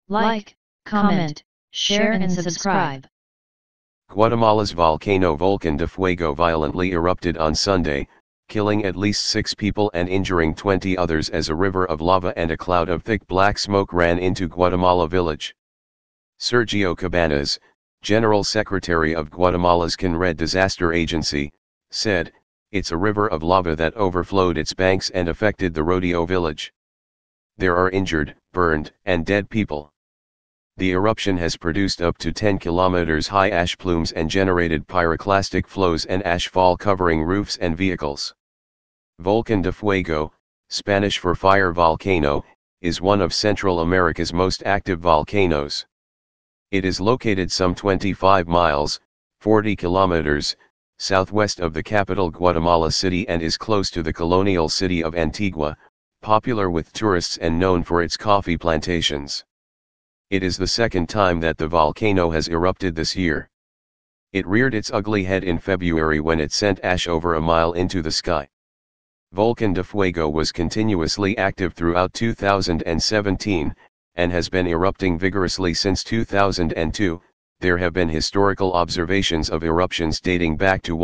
Like, comment, share and subscribe. Guatemala's volcano Volcan de Fuego violently erupted on Sunday, killing at least 6 people and injuring 20 others as a river of lava and a cloud of thick black smoke ran into Guatemala village. Sergio Cabanas, General Secretary of Guatemala's CONRED Disaster Agency, said, "It's a river of lava that overflowed its banks and affected the Rodeo village. There are injured, burned, and dead people. The eruption has produced up to 10 kilometers high ash plumes and generated pyroclastic flows and ash fall covering roofs and vehicles." Volcan de Fuego, Spanish for fire volcano, is one of Central America's most active volcanoes. It is located some 25 miles, 40 kilometers, southwest of the capital Guatemala City and is close to the colonial city of Antigua, popular with tourists and known for its coffee plantations. It is the second time that the volcano has erupted this year. It reared its ugly head in February when it sent ash over a mile into the sky. Volcan de Fuego was continuously active throughout 2017, and has been erupting vigorously since 2002. There have been historical observations of eruptions dating back to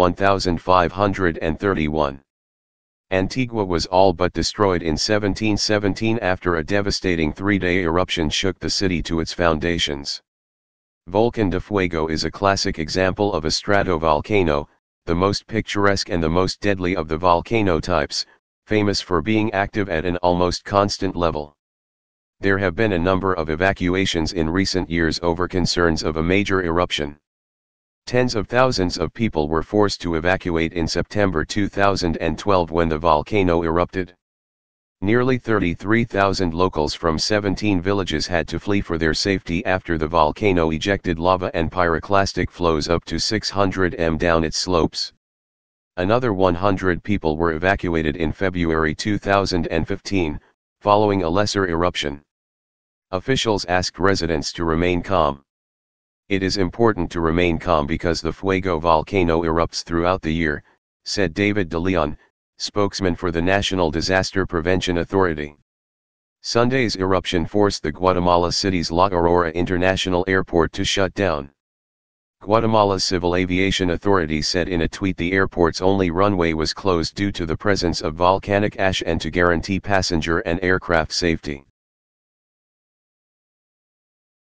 1531. Antigua was all but destroyed in 1717 after a devastating 3-day eruption shook the city to its foundations. Volcan de Fuego is a classic example of a stratovolcano, the most picturesque and the most deadly of the volcano types, famous for being active at an almost constant level. There have been a number of evacuations in recent years over concerns of a major eruption. Tens of thousands of people were forced to evacuate in September 2012 when the volcano erupted. Nearly 33,000 locals from 17 villages had to flee for their safety after the volcano ejected lava and pyroclastic flows up to 600 m down its slopes. Another 100 people were evacuated in February 2015, following a lesser eruption. Officials asked residents to remain calm. "It is important to remain calm because the Fuego volcano erupts throughout the year," said David de Leon, spokesman for the National Disaster Prevention Authority. Sunday's eruption forced the Guatemala City's La Aurora International Airport to shut down. Guatemala's Civil Aviation Authority said in a tweet the airport's only runway was closed due to the presence of volcanic ash and to guarantee passenger and aircraft safety.